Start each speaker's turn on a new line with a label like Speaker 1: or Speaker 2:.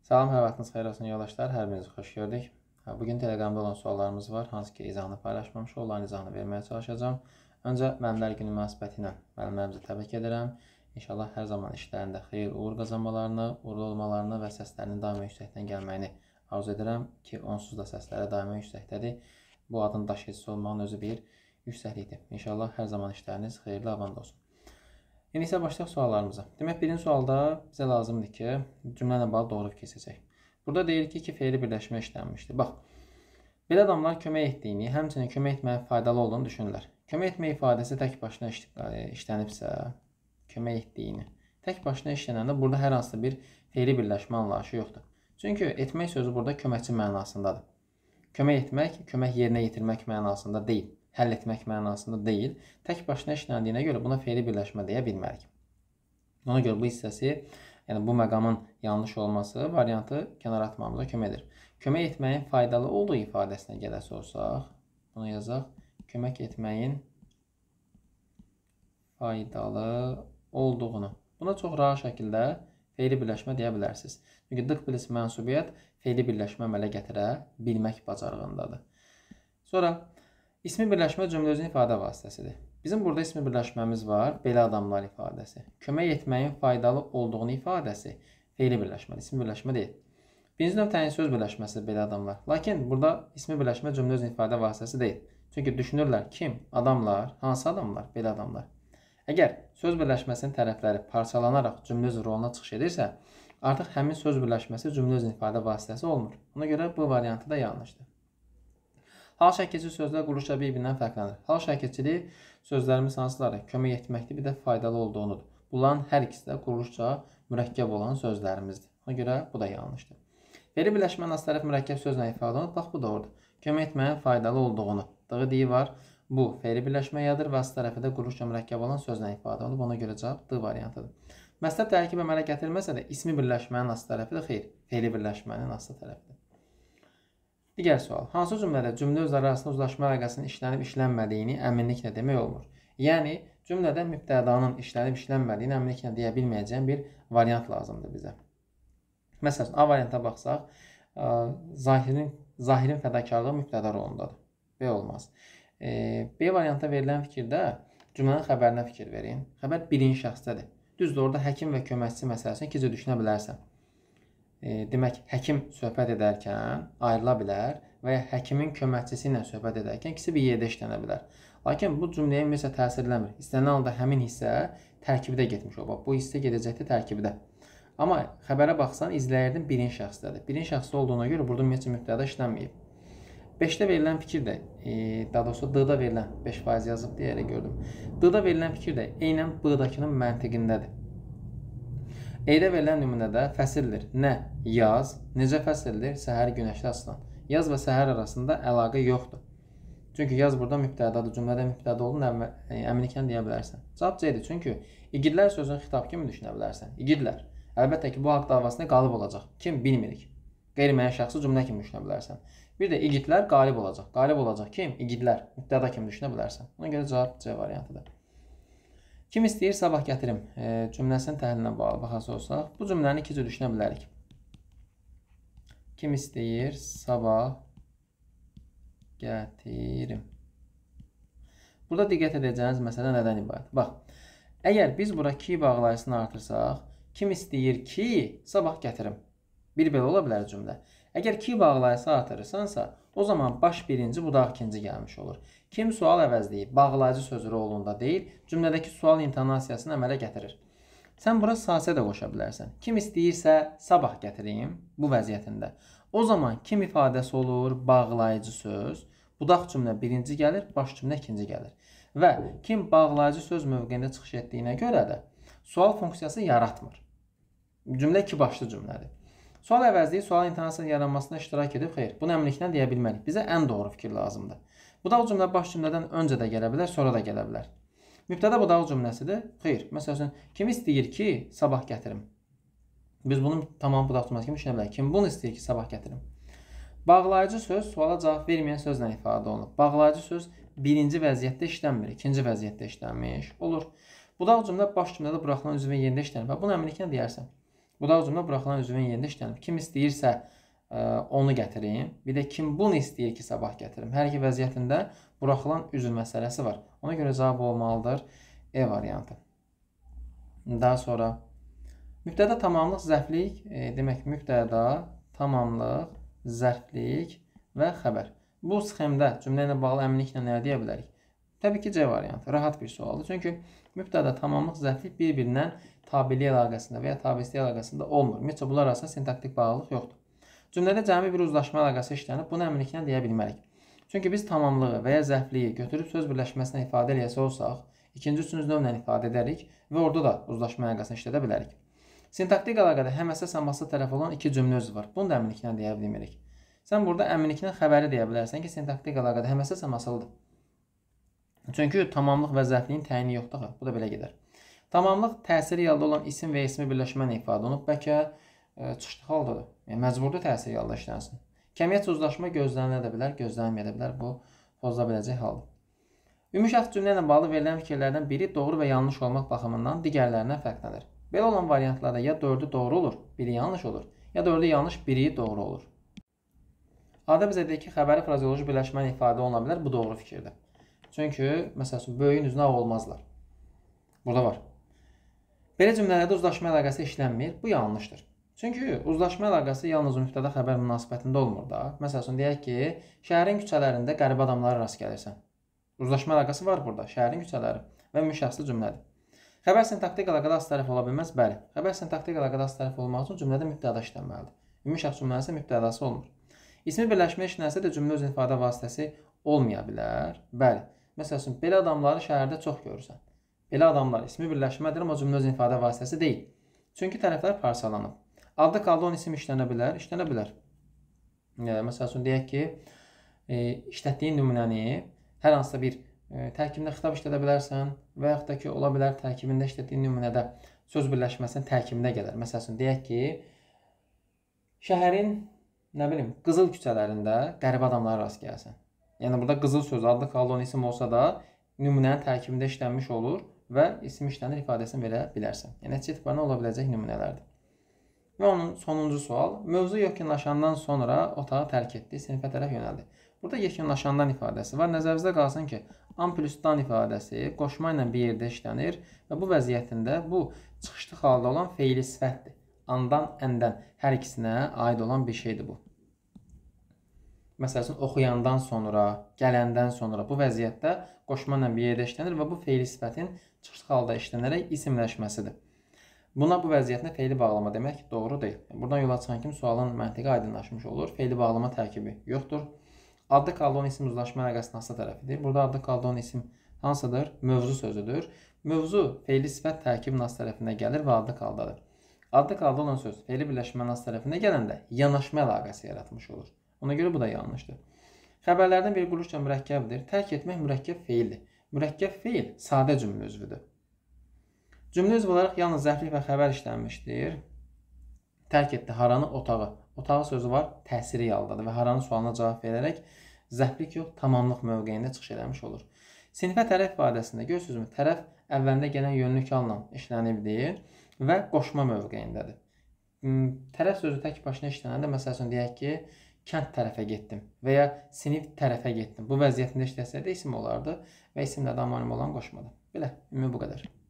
Speaker 1: Salam, hər vaxtınız xeyir olsun yoldaşlar. Hər birinizi xoş gördük. Bugün Telegramda olan suallarımız var. Hansı ki, izahını paylaşmamış, onların izahını verməyə çalışacağım. Öncə müəllimlər günü münasibəti ilə müəllimlərimizi təbrik edirəm. İnşallah hər zaman işlərində xeyir, uğur qazanmalarını, uğurlu olmalarını və səslərinin daima yüksəkdən gəlməyini arzu edirəm ki, onsuz da səsləri daima yüksəkdədir. Bu adın daşıyıcısı olmağın özü bir yüksəklikdir. İnşallah hər zaman işləriniz xeyirli, avand olsun. İndi isə başlayaq suallarımıza. Demək, birinci sualda bizə lazımdır ki, cümlə ilə bağlı doğru fikir seçək. Burada deyir ki, fe'li birləşmə işlənmişdir. Bax, belə adamlar kömək etdiyini, həmçinin kömək etməyin faydalı olduğunu düşünürlər. Kömək etmək ifadəsi tək başına işlənibsə, kömək etdiyini, tək başına işlənəndə burada hər hansı bir fe'li birləşmə anlayışı yoxdur. Çünki etmək sözü burada köməkçi mənasındadır. Kömək etmək, kömək yerinə yetirmək mənasında deyil. Həll etmək mənasında deyil. Tək başına işləndiyinə görə buna fe'li birləşmə deyə bilmərik. Ona görə bu hissəsi, yəni bu məqamın yanlış olması variantı kənara atmamıza kömək edir. Kömək etməyin faydalı olduğu ifadəsinə gələsi olsaq, bunu yazaq. Kömək etməyin faydalı olduğunu. Buna çox rahat şəkildə fe'li birləşmə deyə bilərsiniz. Çünki dıq bilis mənsubiyyət fe'li birləşmə əmələ gətirə bilmək bacarığındadır. Sonra İsmi birləşmə cümlə özünün ifadə vasitəsidir. Bizim burada ismi birləşməmiz var, belə adamlar ifadəsi. Kömək etməyin faydalı olduğunu ifadəsi fe'li birləşmədir, ismi birləşmə deyil. Birinci növ təyin söz birləşməsidir belə adamlar. Lakin burada ismi birləşmə cümlə özünün ifadə vasitəsi deyil. Çünki düşünürlər kim? Adamlar. Hansı adamlar? Belə adamlar. Əgər söz birləşməsinin tərəfləri parçalanaraq cümlə özü roluna çıxış edirsə, artıq həmin söz birləşməsi cümlə özünün ifadə vasitəsi olmur. Ona görə bu variantı da yanlışdır. Hal şəkilçi sözlər quruluşca bir-birindən fərqlənir. Hal şəkilçili sözlərimiz hansıları? Kömək etməkdir, bir də faydalı olduğunudur. Bunların hər ikisi də quruluşca mürəkkəb olan sözlərimizdir. Ona görə bu da yanlışdır. Fe'li birləşmənin as tərəf mürəkkəb sözlə ifadə olunur. Bax, bu doğrudur. Kömək etməyin faydalı olduğunu. Dığı deyi var. Bu fe'li birləşməyadır və as tərəfi də quruluşca mürəkkəb olan sözlə ifadə olunur. Ona görə cavab D variantıdır. Məsələ tərkib əmələ gətirilməsə də ismi birləşmənin as tərəfi də xeyr. Fe'li birləşmənin aslı tərəfidir. Digər sual. Hansı cümlədə cümlə özləri arasında uzlaşma əlaqəsinin işlənib işlənmədiyini əminliklə demək olmur? Yəni, cümlədə mübtədanın işlənib işlənmədiyini əminliklə deyə bilməyəcəyən bir variant lazımdır bizə. Məsələn, A varianta baxsaq, zahirin fədakarlığı mübtəda rolundadır. B olmaz. B varianta verilən fikirdə cümlənin xəbərinə fikir verin. Xəbər birinci şəxsdədir. Düzdür, orada həkim və köməkçi məsələsini ikincə düşünə bilərsən. Demək, həkim söhbət edərkən ayrıla bilər və ya həkimin köməkçisi ilə söhbət edərkən ikisi bir yerdə işlənə bilər. Lakin bu cümləyə ümumiyyətlə təsir eləmir. İstənilən halda həmin hissə tərkibdə getmiş olur. Bu hissə gedəcəkdir tərkibdə. Amma xəbərə baxsan, izləyirdim birinci şəxsdədir. Birinci şəxsdə olduğuna görə burada ümumiyyətlə mübtəda işlənməyib. 5-də verilən fikir də, daha doğrusu D-da verilən 5% yazıb deyə elə gördüm. D-da verilən fikir də eynən B-dakının məntiqindədir. E-də verilən nümunədə fəsildir. Nə? Yaz. Necə fəsildir? Səhər günəşli asılan. Yaz və səhər arasında əlaqə yoxdur. Çünki yaz burada mübtədadır. Cümlədə mübtəda olduğunu əminliklə deyə bilərsən. Cavab C-dir. Çünki igidlər sözünü xitab kimi düşünə bilərsən. İgidlər. Əlbəttə ki, bu haqq davasında qalib olacaq. Kim? Bilmirik. Qeyri-müəyyən şəxsi cümlə kimi düşünə bilərsən. Bir də igidlər qalib olacaq. Qalib olacaq kim? İgidlər. Mübtəda kimi düşünə bilərsən. Ona görə cavab C variantıdır. Kim istəyir sabah gətirim cümləsinin təhlilinə bağlı baxası olsaq, bu cümləni ikinci düşünə bilərik. Kim istəyir sabah gətirim. Burada diqqət edəcəyiniz məsələ nədən ibarət? Bax, əgər biz bura ki bağlayısını artırsaq, kim istəyir ki sabah gətirim. Bir belə ola bilər cümlə. Əgər ki bağlayısı artırırsansa, o zaman baş birinci, budaq ikinci gəlmiş olur. Kim sual əvəzləyib, bağlayıcı sözü rolunda deyil, cümlədəki sual intonasiyasını əmələ gətirir. Sən bura sasə də qoşa bilərsən. Kim istəyirsə sabah gətireyim bu vəziyyətində. O zaman kim ifadəsi olur, bağlayıcı söz, budaq cümlə birinci gəlir, baş cümlə ikinci gəlir. Və kim bağlayıcı söz mövqeyində çıxış etdiyinə görə də sual funksiyası yaratmır. Cümlə iki başlı cümlədir. Sual əvəzliyi sual intonasiyasının yaranmasına iştirak edib, xeyr, bunu əminliklə deyə bilmərik. Bizə ən doğru fikir lazımdır. Budaq cümlə baş cümlədən öncə də gələ bilər, sonra da gələ bilər. Mübtəda budaq cümləsidir, xeyr. Məsələn, kim istəyir ki, sabah gətirim? Biz bunu tamam budaq cümləsi kimi düşünə bilərik. Kim bunu istəyir ki, sabah gətirim? Bağlayıcı söz suala cavab verməyən sözlə ifadə olunur. Bağlayıcı söz birinci vəziyyətdə işlənmir, ikinci vəziyyətdə işlənmiş olur. Budaq cümlə baş cümlədə buraxılan üzvün yerində işlənir və bunu əminliklə deyərsən. Bu da o cümlə buraxılan üzvün yerində işlənib. Kim istəyirsə onu gətirim. Bir də kim bunu istəyir ki, sabah gətirim. Hər iki vəziyyətində buraxılan üzv məsələsi var. Ona görə cavab olmalıdır E variantı. Daha sonra mübtəda tamamlıq, zərflik, demək mübtəda tamamlıq, zərflik və xəbər. Bu sxemdə cümlə ilə bağlı əminliklə nə deyə bilərik? Təbii ki, C variantı. Rahat bir sualdır. Çünki mübtəda tamamlıq, zərflik bir-birindən tabilik əlaqəsində və ya tabiilik əlaqəsində olmur. Ümumiyyətcə, bunlar arasında sintaktik bağlılıq yoxdur. Cümlədə cəmi bir uzlaşma əlaqəsi işlənib, bunu əminliklə deyə bilmərik. Çünki biz tamamlığı və ya zərfliyi götürüb söz birləşməsinə ifadə eləyəsə olsaq, ikinci üçüncü növlə ifadə edərik və orada da uzlaşma əlaqəsini işlədə bilərik. Sintaktik əlaqədə həm əsas həm asıl tərəf olan iki cümlə özü var. Bunu da əminliklə deyə bilmirik. Sən burada əminliklə xəbəri deyə bilərsən ki, sintaktik əlaqədə həm əsas həm asıldır. Çünki tamamlıq və zərfliyin təyini yoxdur. Bu da belə gedər. Tamamlıq təsiri yalda olan isim və ismi birləşməni ifadə olunub, bəlkə çıxdıq haldadır. Yəni, məcburdur təsiri yalda işlənsin. Kəmiyyət uzlaşma gözlənilə də bilər, gözlənməyə də bilər. Bu, pozula biləcək haldır. Ümumi şəxs cümlə ilə bağlı verilən fikirlərdən biri doğru və yanlış olmaq baxımından digərlərindən fərqlənir. Belə olan variantlarda ya 4-ü doğru olur, biri yanlış olur, ya 4-ü yanlış, biri doğru olur. A-da bizə deyir ki, xəbəri frazeoloji birləşməni ifadə oluna bilər, bu doğru fikirdir. Çünki, məsələn, böyüyün üzünə ağ olmazlar. Burada var. Belə cümlələrdə uzlaşma əlaqəsi işlənmir, bu yanlışdır. Çünki uzlaşma əlaqəsi yalnız mübtəda xəbər münasibətində olmur da. Məsələn, deyək ki, şəhərin küçələrində qəribə adamlara rast gəlirsən. Uzlaşma əlaqəsi var burada, şəhərin küçələri və ümumi şəxsli cümlədir. Xəbər sintaktik əlaqədə az tərəf ola bilməz? Bəli. Xəbər sintaktik əlaqədə az tərəf olmaq üçün cümlədə mübtəda işlənməlidir. Ümumi şəxs cümləsi isə mübtədası olmur. İsmi birləşmə işlənsə də cümlə öz ifadə vasitəsi olmaya bilər. Bəli. Məsələn, belə adamları şəhərdə çox görürsən. Belə adamlar ismi birləşmədir, amma cümlə öz ifadə vasitəsi deyil. Çünki tərəflər parçalanıb. Adda qaldı onun isim işlənə bilər, işlənə bilər. Məsələn, deyək ki, işlətdiyin nümunəni hər hansısa bir tərkibində xitab işlədə bilərsən və yaxud da ki, ola bilər tərkibində işlətdiyin nümunədə söz birləşməsinin tərkibində gələr. Məsələn, deyək ki, şəhərin, nə bilim, qızıl küçələrində qəribə adamlara rast gəlsən. Yəni, burada qızıl sözü adda qaldı onun isim olsa da nümunənin tərkibində işlənmiş olur və isim işlənir ifadəsini verə bilərsən. Yəni, nəticə etibarına ola biləcək nümunələrdir. Və onun sonuncu sual, mövzu yekunlaşandan sonra otağı tərk etdi, sinifə tərəf yönəldi. Burada yekunlaşandan ifadəsi var. Nəzərinizdə qalsın ki, an plus dan ifadəsi qoşma ilə bir yerdə işlənir və bu vəziyyətində bu çıxışlı halda olan feili sifətdir. Andan, əndən hər ikisinə aid olan bir şeydir bu. Məsələn, oxuyandan sonra, gələndən sonra bu vəziyyətdə qoşma ilə bir yerdə işlənir və bu feili sifətin çıxışlı halda işlənərək isimləşməsidir. Buna bu vəziyyətlə feili bağlama demək doğru deyil. Buradan yola çıxan kimi sualın məntiqi aydınlaşmış olur. Feili bağlama tərkibi yoxdur. Adda qaldı onun isim uzlaşma əlaqəsinin hansı tərəfidir? Burada adda qaldı onun isim hansıdır? Mövzu sözüdür. Mövzu feili sifət tərkibinin hansı tərəfinə gəlir və adda qaldadır. Adda qaldı olan söz feili birləşmənin hansı tərəfinə gələndə yanaşma əlaqəsi yaratmış olur. Ona görə bu da yanlışdır. Xəbərlərdən biri quruluşca mürəkkəbdir. Tərk etmək mürəkkəb feildir. Mürəkkəb feil sadə cümlə üzvüdür. Cümlə üzvü olaraq yalnız zərflik və xəbər işlənmişdir. Tərk etdi haranı, otağı. Otağı sözü var, təsiri yaldadır və haranın sualına cavab verərək zərflik yox, tamamlıq mövqeyində çıxış eləmiş olur. Sinifə tərəf ifadəsində görürsünüzmü? Tərəf əvvəlində gələn yönlü kalla işlənibdir və qoşma mövqeyindədir. Tərəf sözü tək başına işlənəndə, məsələn, deyək ki, kənd tərəfə getdim və ya sinif tərəfə getdim. Bu vəziyyətində işləsəydə isim olardı və isimlə də anonim olan qoşmadır. Belə, ümumi bu qədər.